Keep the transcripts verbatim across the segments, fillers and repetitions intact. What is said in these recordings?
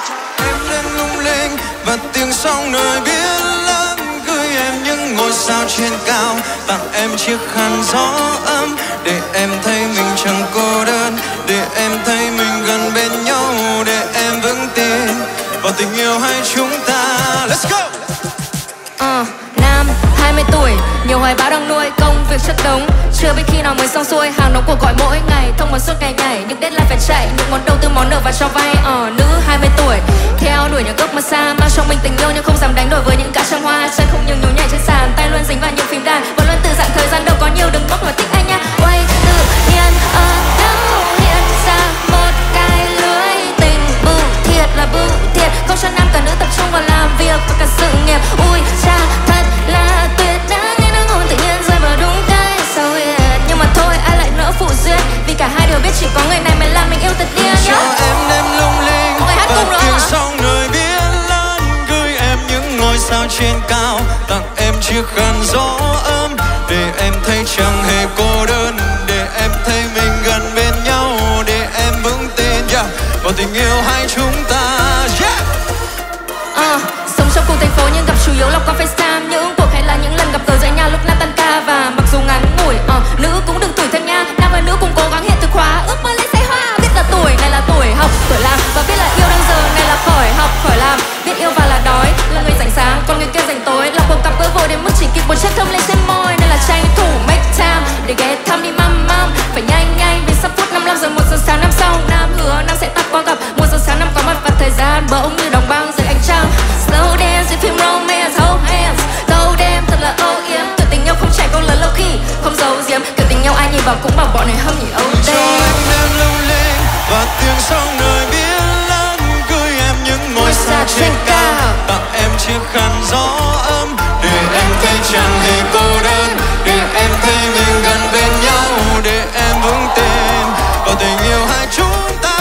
Em đêm lung linh và tiếng sóng nơi biển lớn, gửi em những ngôi sao trên cao, tặng em chiếc khăn gió ấm để em thấy mình chẳng cô đơn, để em thấy mình gần bên nhau, để em vững tin vào tình yêu hai chúng ta. Let's go. Uh, Nam hai mươi tuổi, nhiều hoài bão đang nuôi, công việc chất đống, chưa biết khi nào mới xong xuôi, hàng đóng cuộc gọi mỗi ngày, thông báo suốt ngày nhảy, những deadline phải chạy, những món đầu tư món nợ và cho vay. uh, Nữ hai mươi tuổi, theo đuổi những giấc mơ xa, mang trong mình tình yêu nhưng không dám đánh đổi với những cá trăm hoa, chân không nhường nhún nhảy trên sàn, tay luôn dính vào những phím đàn, vẫn luôn từ dạng thời gian đâu có nhiều đừng bốc mà thích anh nha. Quay tự nhiên ở đâu hiện ra một cái lưới tình bưu thiệt là bưu thiệt, không cho nam cả nữ tập trung vào làm việc và cả sự nghiệp. Ui cha thật là tuyệt, đã nghe nó ngôn tự nhiên rơi vào đúng cái so weird. Nhưng mà thôi ai lại nỡ phụ duyên, vì cả hai đều biết chỉ có người này mới làm mình yêu thật điên nhá. Cho em đêm lung linh và tiếng sóng nơi biển lớn, gửi em những ngôi sao trên cao, tặng em chiếc khăn gió ấm để em thấy chẳng hề cô đơn, để em thấy mình gần bên nhau, để em vững tin yeah, vào tình yêu hai chúng ta. Yeah. Uh, sống trong cùng thành phố nhưng gặp chủ yếu là qua FaceTime, những cuộc hay là những lần gặp gỡ giữa nhau lúc nam tan ca, và mặc dù ngắn ngủi uh, nữ cũng đừng tuổi thân nha, nam và nữ cùng cố gắng hiện thực hóa ước mơ lên say hoa. Biết là tuổi này là tuổi học, tuổi làm, và biết là yêu đang giờ này là khỏi học khỏi làm. Biết yêu và là đói, là người rảnh sáng còn người kia rảnh tối, là cuộc gặp gỡ vội đến mức chỉ kịp một chiếc thơm lên trên môi, nên là tranh thủ make time để ghé thăm đi măm măm, phải nhanh nhanh vì sắp phút năm mươi lăm giờ một giờ sáng năm sau. Nam hứa nam sẽ tắt qua gặp một giờ sáng năm có mặt, và thời gian bỗng như đóng băng dưới ánh trăng. Slow dance với phim romance, hold hands, go đêm thật là âu yếm, kiểu tình yêu không chạy con lớn lâu khi không giấu giếm, kiểu tình yêu ai nhìn vào cũng bảo bọn này hâm nhỉ âu Cho em đêm lung linh và tiếng sóng nơi biển lớn, gửi em những ngôi sao trên cao, tặng em chiếc khăn gió ấm để em thấy chẳng hề cô đơn, để em thấy mình gần bên nhau, để em vững tin vào tình yêu hai chúng ta.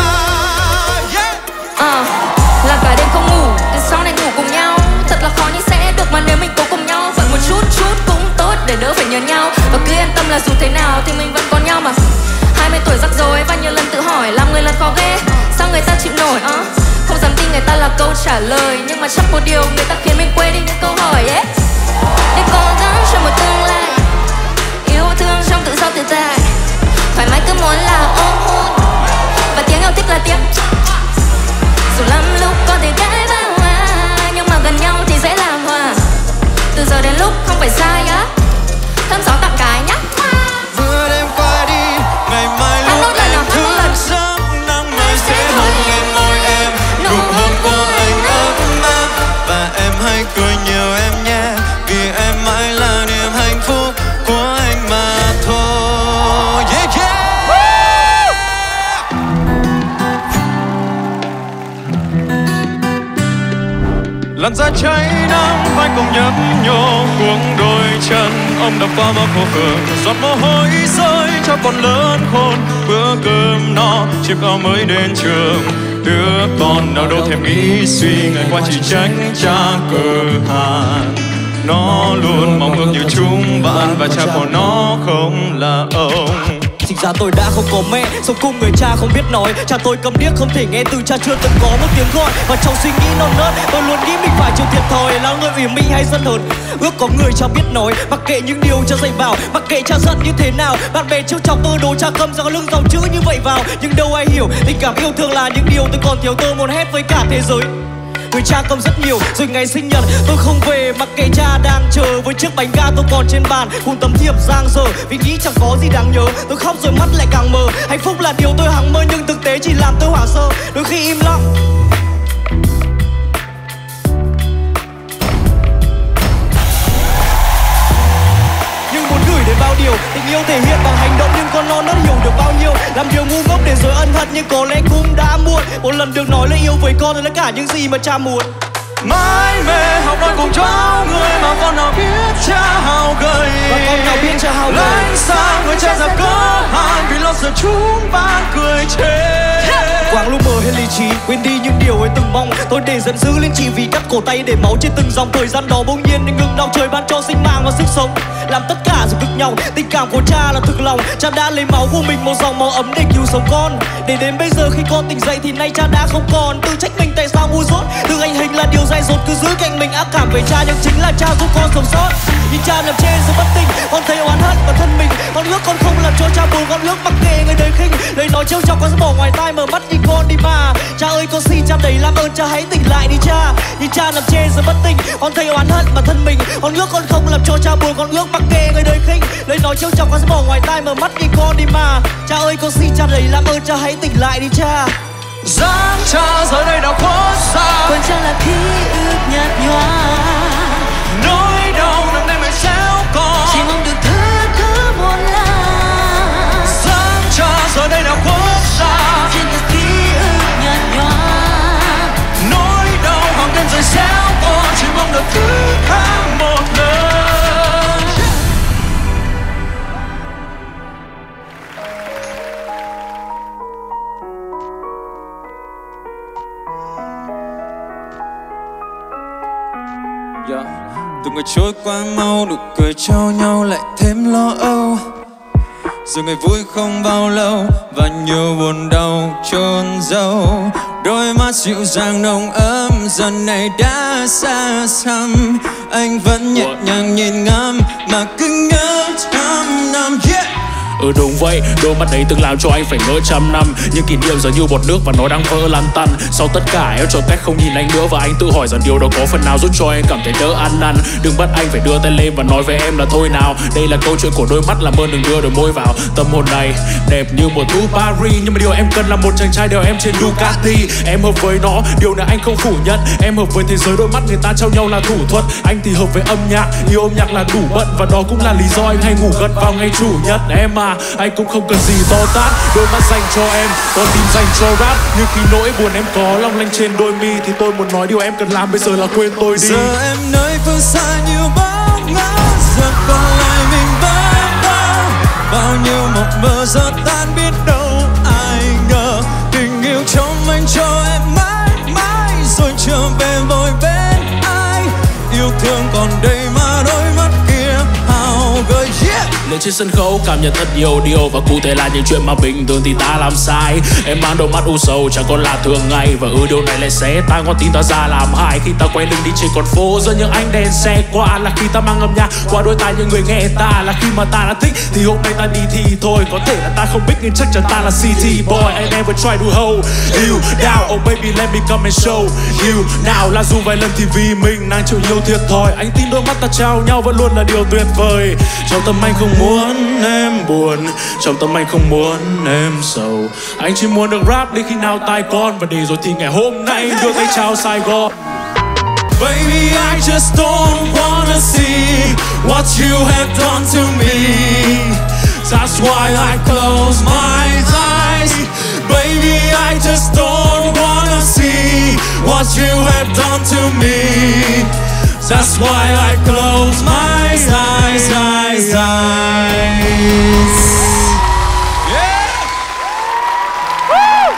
Yeah. uh, Là cả đêm không ngủ, từ sau này ngủ cùng nhau, thật là khó nhưng sẽ được mà nếu mình cố cùng nhau, vậy một chút chút cũng tốt để đỡ phải nhớ nhau, và cứ yên tâm là dù thế nào thì mình vẫn có nhau mà. Hai mươi tuổi rắc rối và nhiều lần tự hỏi làm người lần khó ghê, sao người ta chịu nổi uh? Không dám tin người ta là câu trả lời, nhưng mà chắc một điều người ta khiến mình quên đi những câu hỏi ấy. Để cố gắng cho một tương lai, yêu thương trong tự do tự tại, thoải mái cứ muốn là ôm hôn, và tiếng yêu thích là tiếng. Dù lắm lúc có thể cãi vã hoa, nhưng mà gần nhau thì dễ làm hòa. Từ giờ đến lúc không phải sai á, thơm gió tặng cái nhá. Vừa đêm qua đi, ngày mai lúc em thức giấc, nắng mai sẽ hôn lên môi em, nụ hôn của anh ấm áp, và em hãy cười nhiều em nhé, vì em mãi là niềm hạnh phúc của anh mà thôi. Yeah, yeah. Làn da cháy nắng vai cùng nhấp nhô, cuống đôi chân ông đập qua bao khổ phường, giọt mồ hôi rơi cho con lớn khôn, bữa cơm no chiếc áo mới đến trường, đứa con nào đâu thèm nghĩ suy, ngày qua chỉ tránh cha cửa hàng, nó luôn mong ước như chúng bạn, và cha của nó không là ông. Sinh ra tôi đã không có mẹ, sống cùng người cha không biết nói, cha tôi câm điếc không thể nghe, từ cha chưa từng có một tiếng gọi, và trong suy nghĩ non nớt tôi luôn nghĩ mình phải chịu thiệt thòi, là người ủy mị hay dân hờn. Ước có người cha biết nói, mặc kệ những điều cha dạy bảo, mặc kệ cha giận như thế nào, bạn bè trêu chọc tôi đồ cha cầm ra lưng dòng chữ như vậy vào, nhưng đâu ai hiểu tình cảm yêu thương là những điều tôi còn thiếu, tôi muốn hét với cả thế giới. Người cha cầm rất nhiều, rồi ngày sinh nhật tôi không về, mặc kệ cha đang chờ với chiếc bánh ga tôi còn trên bàn, cùng tấm thiệp giang dở vì nghĩ chẳng có gì đáng nhớ. Tôi khóc rồi mắt lại càng mờ, hạnh phúc là điều tôi hằng mơ nhưng thực tế chỉ làm tôi hoảng sơ, đôi khi im lặng. Nhưng muốn gửi đến bao điều, tình yêu thể hiện bằng hành động, nhưng con non nó hiểu được bao nhiêu, làm điều ngu ngốc để rồi ân hận nhưng có lẽ cũng đã muộn. Một lần được nói lời yêu với con là tất cả những gì mà cha muốn. Mãi mê học nói cùng cháu người mà con nào biết cha hào gầy, và con nào biết cha hào gầy lánh xa người cha già có hạn, vì lo sợ chúng bạn cười chê. quáng lu mờ hay lý trí, quên đi những điều ấy từng mong. Tôi để giận dữ lên chỉ vì cắt cổ tay để máu trên từng dòng. Thời gian đó bỗng nhiên nên ngừng đau, trời ban cho sinh mạng và sức sống, làm tất cả rồi cực nhau. Tình cảm của cha là thực lòng, cha đã lấy máu của mình một dòng máu ấm để cứu sống con. Để đến bây giờ khi con tỉnh dậy thì nay cha đã không còn. Tự trách mình tại sao ngu dốt, tự hành hình là điều dại dột. Cứ giữ cạnh mình ác cảm về cha nhưng chính là cha giúp con sống sót. Nhìn cha nằm trên rồi bất tỉnh, con thấy oán hận bản thân mình. Con ước con không làm cho cha buồn, con ước mặc kệ người đời khinh. Lời nói trêu chọc con sẽ bỏ ngoài tai, mở mắt nhìn con đi mà. Cha ơi con xin cha đầy làm ơn cha hãy tỉnh lại đi cha. Nhìn cha nằm trên rồi bất tỉnh, con thấy oán hận bản thân mình. Con ước con không làm cho cha buồn, con ước mặc kệ người đời khinh. Lời nói trêu chọc con sẽ bỏ ngoài tai, mở mắt nhìn con đi mà. Cha ơi con xin cha đầy làm ơn cha hãy tỉnh lại đi cha. dáng cha giờ đây đã khuất xa, còn cha là ký ức nhạt nhòa. nỗi đau nặng nề mày xéo con, chỉ mong được thứ thứ một lần. dáng cha giờ đây đã khuất xa, trên những ký ức nhạt nhòa. nỗi đau hàng đêm rơi xéo con, chỉ mong được thứ tha một lần. Yeah. Từng ngày trôi qua mau, nụ cười trao nhau lại thêm lo âu. Giờ ngày vui không bao lâu và nhiều buồn đau chôn giấu. Đôi mắt dịu dàng nồng ấm giờ này đã xa xăm. Anh vẫn nhẹ nhàng nhìn ngắm mà cứ nhớ trăm năm. Yeah. Ừ đúng vậy, đôi mắt đấy từng làm cho anh phải ngỡ trăm năm. Nhưng kỷ niệm giờ như bọt nước và nó đang vỡ lan tăn. Sau tất cả em chọn cách không nhìn anh nữa, và anh tự hỏi rằng điều đó có phần nào giúp cho em cảm thấy đỡ ăn năn. Đừng bắt anh phải đưa tay lên và nói với em là thôi nào. Đây là câu chuyện của đôi mắt, làm ơn đừng đưa đôi môi vào. Tâm hồn này đẹp như mùa thu Paris, nhưng mà điều em cần là một chàng trai đeo em trên Ducati. Em hợp với nó, điều này anh không phủ nhận. Em hợp với thế giới đôi mắt người ta trao nhau là thủ thuật. Anh thì hợp với âm nhạc, yêu âm nhạc là đủ bận. Và đó cũng là lý do anh hay ngủ gật vào ngày chủ nhật. Em à, anh cũng không cần gì to tát. Đôi mắt dành cho em, con tim dành cho rap. Nhưng khi nỗi buồn em có long lanh trên đôi mi, thì tôi muốn nói điều em cần làm bây giờ là quên tôi đi. Giờ em nơi phương xa như bóng ngỡ, giờ còn lại mình vẫn đau. Bao nhiêu mộng mơ giờ tan biết đâu ai ngờ. Tình yêu trong anh cho em mãi mãi, rồi trở về vội bên ai. Yêu thương còn đây mà đôi mắt kia hao gợi. Yeah. Lên trên sân khấu cảm nhận thật nhiều điều, và cụ thể là những chuyện mà bình thường thì ta làm sai. Em mang đôi mắt u sầu chẳng còn là thường ngày, và ừ điều này lại xé ta con tim ta ra làm hại. Khi ta quay lưng đi trên con phố giữa những ánh đèn xe qua, là khi ta mang âm nhạc qua đôi tai những người nghe ta. Là khi mà ta đã thích thì hôm nay ta đi thì thôi. Có thể là ta không biết nhưng chắc chắn ta là city boy. I never try to hold you down, oh baby let me come and show you now. Là dù vài lần thì vì mình đang chịu nhiều thiệt thòi, anh tin đôi mắt ta trao nhau vẫn luôn là điều tuyệt vời. Trong tâm anh không muốn em buồn, trong tâm anh không muốn em sầu. Anh chỉ muốn được rap đến khi nào tai con, và để rồi thì ngày hôm nay đưa tay chào Sài Gòn. Baby, I just don't wanna see what you have done to me. That's why I close my eyes. Baby, I just don't wanna see what you have done to me. That's why I close my eyes, eyes, eyes. Yeah! Woo!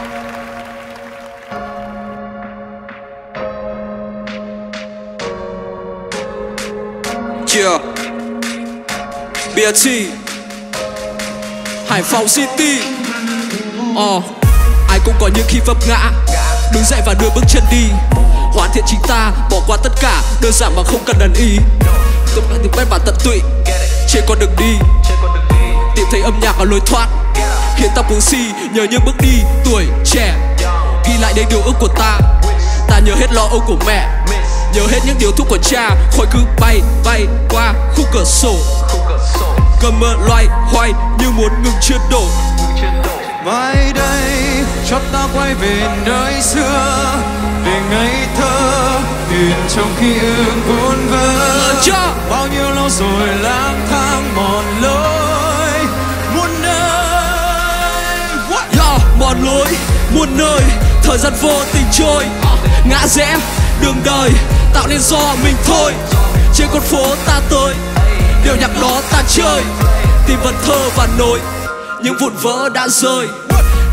Yeah. bê e tê Hải Phòng City. Ờ oh. Ai cũng có những khi vấp ngã, đứng dậy và đưa bước chân đi. Hoàn thiện chính ta, bỏ qua tất cả, đơn giản mà không cần ẩn ý. Tập lại từng bét bản tận tụy trên con đường đi, tìm thấy âm nhạc là lối thoát, khiến ta cuồng si nhờ những bước đi tuổi trẻ. Ghi lại đây điều ước của ta, ta nhớ hết lo âu của mẹ, nhớ hết những điều thuốc của cha. Khói cứ bay bay qua khung cửa sổ, cơn mưa loay hoay như muốn ngừng chuyển đổi. Mai đây cho ta quay về nơi xưa, về ngây thơ thuyền trong ký ức vun vỡ. Bao nhiêu lâu rồi lang thang mòn lối muôn nơi. Yeah, mòn lối muôn nơi, thời gian vô tình trôi, ngã rẽ đường đời tạo nên do mình thôi. Trên con phố ta tới, điều nhạc đó ta chơi, tìm vần thơ và nối những vụn vỡ đã rơi.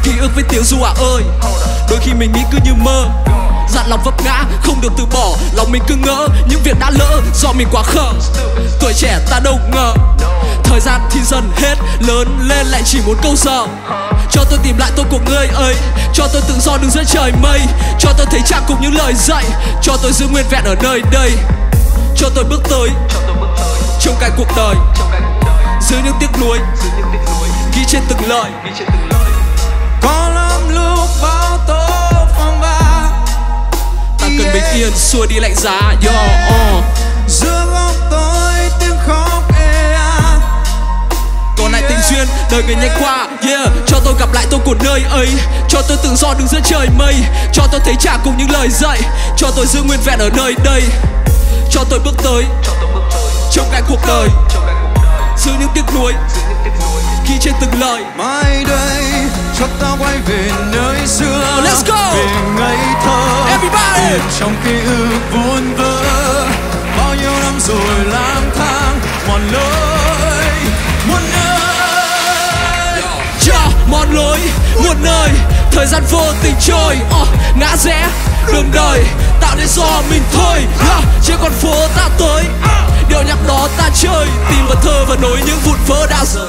ký ức với tiếng ru à ơi. Đôi khi mình nghĩ cứ như mơ, dặn lòng vấp ngã không được từ bỏ, lòng mình cứ ngỡ những việc đã lỡ do mình quá khờ. Tuổi trẻ ta đâu ngờ thời gian thì dần hết, lớn lên lại chỉ muốn câu giờ. Cho tôi tìm lại tôi của người ấy, cho tôi tự do đứng giữa trời mây, cho tôi thấy chạm cùng những lời dạy, cho tôi giữ nguyên vẹn ở nơi đây, cho tôi bước tới trông cạnh cuộc đời, giữ những tiếc nuối ghi trên từng lời. Có lắm lúc bão tố phong ba, ta cần bình yên xua đi lạnh giá. Yo, uh. giữa góc tối tiếng khóc ê a. Còn lại tình duyên đời người nhanh qua. Yeah, cho tôi gặp lại tôi của nơi ấy, cho tôi tự do đứng giữa trời mây, cho tôi thấy trả cùng những lời dạy, cho tôi giữ nguyên vẹn ở nơi đây, cho tôi bước tới trông cạnh cuộc đời, giữ những tiếc nuối ghi trên từng lời. Mai đây cho ta quay về nơi xưa, Let's go! về ngây thơ Everybody! Tìm trong ký ức vun vỡ, bao nhiêu năm rồi lang thang mòn lối muôn nơi. Yeah, mòn lối muôn nơi, thời gian vô tình trôi, uh, ngã rẽ đường đời tạo nên do mình thôi. Yeah, trên con phố ta tới, uh, điệu nhạc đó ta chơi, tìm vào thơ và nối những vụn vỡ đã rời.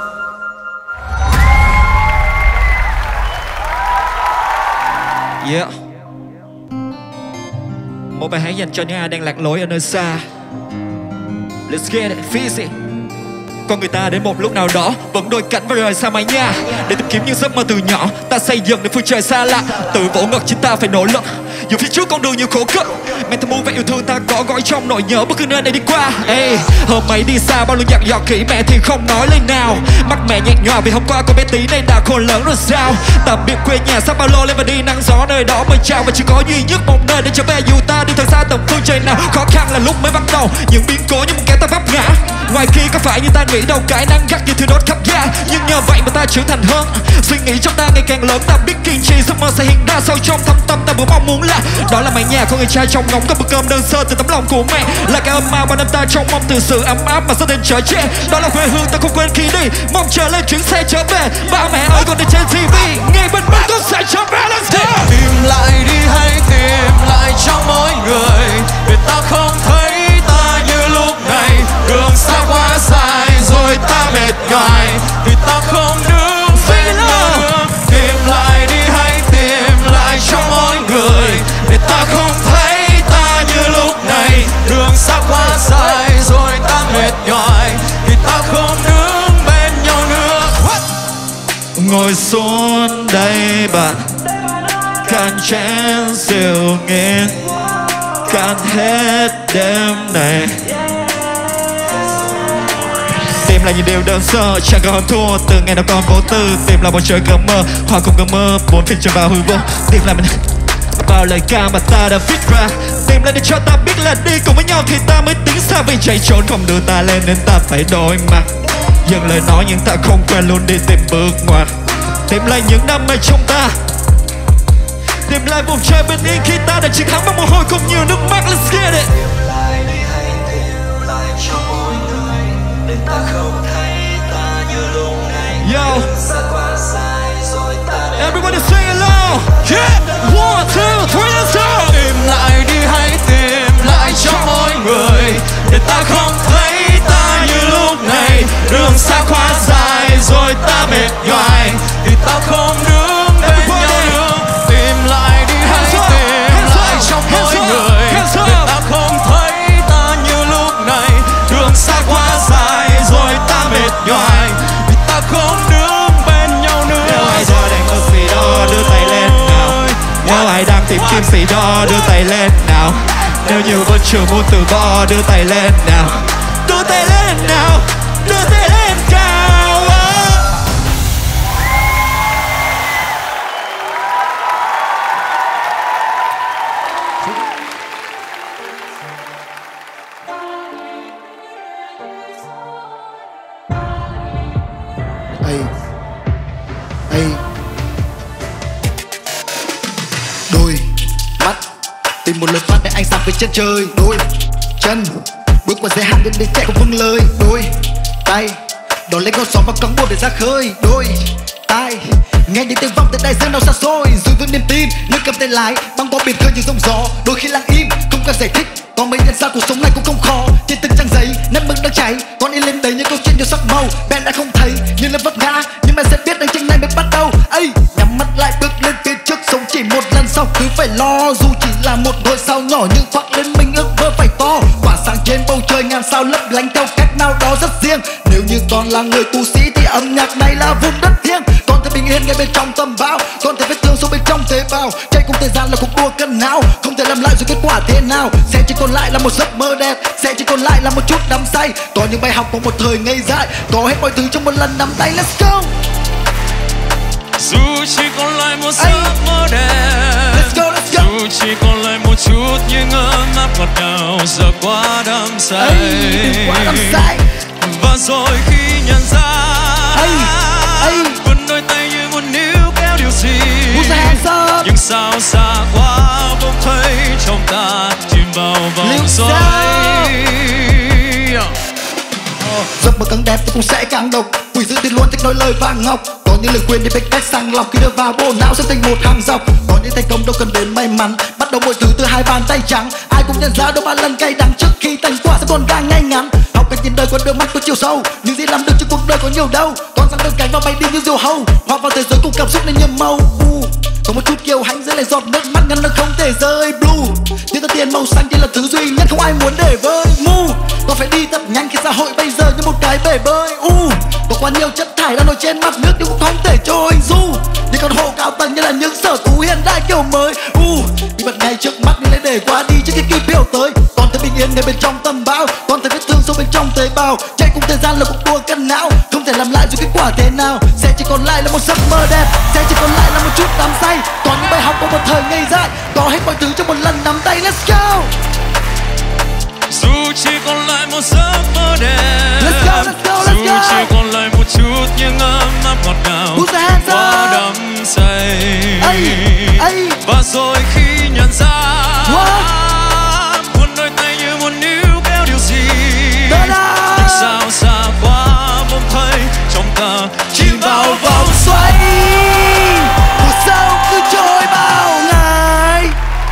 Yeah. Một bài hát dành cho những ai đang lạc lối ở nơi xa. Let's get it, Fizzy. Con người ta đến một lúc nào đó vẫn đôi cánh và rời xa mái nhà, để tìm kiếm những giấc mơ từ nhỏ. Ta xây dựng để phương trời xa lạ, tự vỗ ngực chính ta phải nỗ lực. Dù phía trước con đường nhiều khổ cực, men thầm muốn và yêu thương ta có gói trong nỗi nhớ bất cứ nơi này đi qua. Ê, hôm ấy đi xa bao lần dặn dò kỹ mẹ thì không nói lời nào. Mắt mẹ nhạt nhòa vì hôm qua con bé tí này đã khôn lớn rồi sao. Tạm biệt quê nhà xách ba lô lên và đi nắng gió nơi đó mới chào. Và chỉ có duy nhất một nơi để trở về dù ta đi thật xa tận phương trời nào. Khó khăn là lúc mới bắt đầu, những biến cố như một kẻ ta vấp ngã. Ngoài kia có phải như ta nghĩ đâu, cái nắng gắt như thứ đốt khắp da. Nhưng nhờ vậy mà ta trưởng thành hơn, suy nghĩ trong ta ngày càng lớn. Ta biết kiên trì giấc mơ sẽ hiện ra sâu trong thâm tâm ta vẫn mong muốn là đó là mái nhà của người cha trong ngóng, có bữa cơm đơn sơ từ tấm lòng của mẹ, là cái ấm áp bao năm ta trông mong từ sự ấm áp mà gia đình chở che. Đó là quê hương ta không quên khi đi, mong chờ lên chuyến xe trở về. Ba mẹ ơi còn đi trên ti vi, ngày bên bên con sẽ trở về. Let's go! Tìm lại đi hãy tìm lại trong mỗi người, để ta không thấy ta như lúc này. Đường xa quá dài rồi ta mệt nhoài, vì ta không đứng bên nhau nữa. Tìm lại đi hãy tìm lại trong mỗi người, để ta không thấy ta như lúc này. Đường xa quá dài rồi ta mệt nhoài, vì ta không đứng bên nhau nữa. Ngồi xuống đây bạn, cạn chén rượu nghiêng, cạn hết đêm này. Tìm là những điều đơn sơ, chẳng có hơn thua từ ngày nào còn vô tư. Tìm là bầu trời cơn mơ, hoa cùng cơn mơ, bốn phiên trở vào hư vô. Tìm là mình bao lời ca mà ta đã viết ra. Tìm là để cho ta biết là đi cùng với nhau thì ta mới tính xa. Vì chạy trốn không đưa ta lên nên ta phải đối mặt, dừng lời nói nhưng ta không quên luôn đi tìm bước ngoặt. Tìm lại những đam mê trong ta, tìm lại vùng trời bình yên khi ta đã chiến thắng bằng mồ hôi cùng nhiều nước mắt. Let's get it. Yo, everybody sing along. Yeah, one, two, three, let's go. Tìm lại đi hãy tìm lại trong mỗi người, để ta không thấy ta như lúc này. Đường xa quá dài rồi ta mệt nhoài, thì ta không đứng bên nhau nữa. Tìm lại đi hãy tìm lại trong mỗi người, để ta không thấy ta như lúc này. Đường xa quá dài rồi ta mệt nhoài, vì ta không đứng bên nhau nữa. Nếu ai giờ đang có gì đó đưa tay lên nào, nếu ai đang tìm kiếm gì đó đưa tay lên nào, nếu như vẫn chưa muốn từ bỏ đưa tay lên nào, đưa tay lên nào, đưa tay lên cao. Ây, ây. Đôi mắt tìm một lời phát để anh sang với chân trời. Đôi chân bước qua giới hạn đến đến chạy không vâng lời. Đôi tay đón lấy con sóng và cắn buồm để ra khơi. Đôi tai nghe những tiếng vọng từ đại dương nào xa xôi, giữ vững niềm tin nơi cầm tay lái băng qua biển khơi như sóng gió. Đôi khi lặng im không cần giải thích, còn mình nhận ra cuộc sống này cũng không khó. Trên từng trang giấy nét mực đang cháy, con in lên đầy những câu chuyện nhiều sắc màu. Ben đã không thấy nhưng là vấp ngã, nhưng mà sẽ biết hành trình này mới bắt đầu. Ấy nhắm mắt lại bước lên phía trước, sống chỉ một lần sau cứ phải lo. Dù chỉ là một ngôi sao nhỏ nhưng khoác lên mình ước mơ phải to. Tỏa sáng trên bầu trời ngàn sao lấp lánh theo cách nào đó rất riêng. Nếu như con là người tu sĩ thì âm nhạc này là vùng đất thiêng. Con thấy bình yên ngay bên trong tâm bao, con thấy vết thương sâu bên trong tế bào. Chạy cùng thời gian là cuộc đua cân não, không thể làm lại rồi kết quả thế nào. Sẽ chỉ còn lại là một giấc mơ đẹp, sẽ chỉ còn lại là một chút đắm say. Có những bài học của một thời ngây dại, có hết mọi thứ trong một lần nắm tay. Let's go. Dù chỉ còn lại một giấc mơ đẹp, Let's go, let's go. dù chỉ còn lại một chút những ấm áp ngọt ngào, giờ quá đắm say. Ây, quá đắm say. Và rồi khi nhận ra, Ây, ây. vươn đôi tay như muốn níu kéo điều gì. Nhưng sao xa quá bỗng thấy trong ta chìm vào vòng xoáy. Giấc mơ càng đẹp thì cũng sẽ càng độc, quỷ dữ thì luôn thích nói lời vàng ngọc. Có những lời khuyên để biết cách sàng lọc, khi đưa vào bộ não sẽ thành một hàng dọc. Có những thành công đâu cần đến may mắn, bắt đầu mọi thứ từ hai bàn tay trắng. Ai cũng nhận ra đâu ba lần cay đắng trước khi thành quả sẽ còn càng ngay ngắn. Học cách nhìn đời qua đôi mắt có chiều sâu, những gì làm được trong cuộc đời có nhiều đâu. Con sang đơn cánh và bay đi như diều hâu, hòa vào thế giới cùng cảm xúc nên nhiều màu. uh, Có một chút kiêu hãnh dưới lại giọt nước mắt ngăn nó không thể rơi. Blue như tờ tiền màu xanh chỉ là thứ duy nhất không ai muốn để vơi. Mu con phải đi thật nhanh khi xã hội bây giờ như một cái bể bơi. uh, Có quá nhiều chất thải đang nổi trên mặt nước nhưng cũng không thể trôi du. Những con hồ cao tầng như là những sở thú hiện đại kiểu mới. uh, Bị bật ngay trước mắt nhưng lại để qua đi trước khi kịp hiểu tới. Con thấy bình yên ngay bên trong tâm bão, con thấy vết thương sâu bên trong tế bào. Chạy cùng thời gian là cuộc đua cân não, không thể làm lại dù kết quả thế nào. Sẽ chỉ còn lại là một giấc mơ đẹp, sẽ chỉ còn lại là một chút đắm say. Có những bài học của một thời ngây dại, có hết mọi thứ trong một lần nắm tay. Let's go. Dù chỉ còn lại một giấc mơ đẹp, Let's go, let's go, let's dù go. chỉ còn lại một chút những ấm áp ngọt ngào, quá đắm say. Ây, ây. Và rồi khi nhận ra, What? vươn đôi tay như muốn níu kéo điều gì. Ta-da. Nhưng sao xa quá bỗng thấy trong ta chìm vào vòng xoáy. Cuộc sống cứ trôi bao ngày.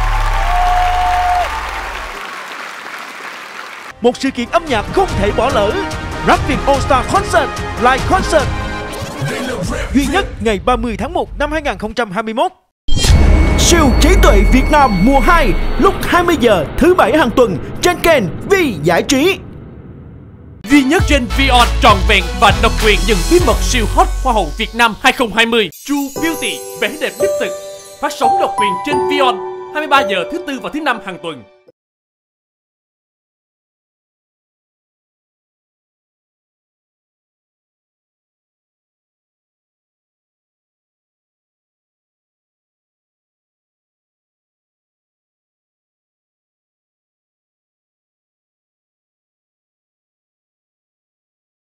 Một sự kiện âm nhạc không thể bỏ lỡ, Rap Việt All Star Concert Live Concert, duy nhất ngày ba mươi tháng một năm hai nghìn không trăm hai mươi mốt. Siêu trí tuệ Việt Nam mùa hai lúc hai mươi giờ thứ bảy hàng tuần trên kênh Vi Giải Trí. Duy nhất trên Vion trọn vẹn và độc quyền những bí mật siêu hot Hoa hậu Việt Nam hai không hai không. True Beauty, vẻ đẹp đích thực, phát sóng độc quyền trên Vion hai mươi ba giờ thứ tư và thứ năm hàng tuần.